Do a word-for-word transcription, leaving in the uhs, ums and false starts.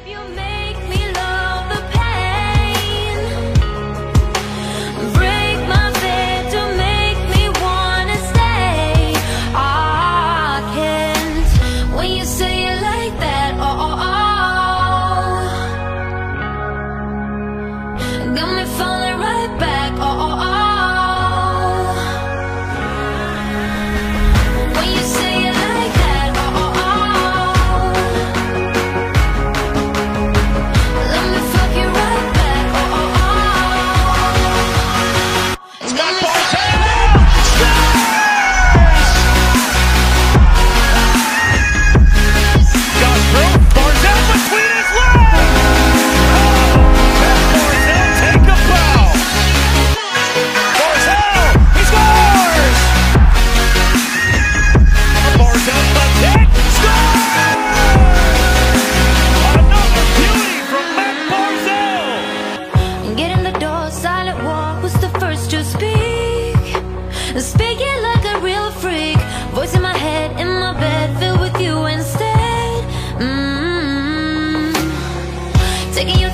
You make me love the pain, break my bed to make me wanna stay. I can't when you say it like that. Oh, oh, oh. Got me falling right back. Oh, oh, oh. When you say it like that. Oh, oh, oh. Let me fuck you right back. Oh, oh, oh. Got me Got through. Barzal between his legs. Oh, and Barzal take a bow. Barzal, he scores. Barzal attack, scores. Another beauty from Mathew Barzal. get in the door, silent walk was the first to speak. Speaking like a real freak, voice in my head, in my bed, filled with you instead. Mm-hmm. Taking you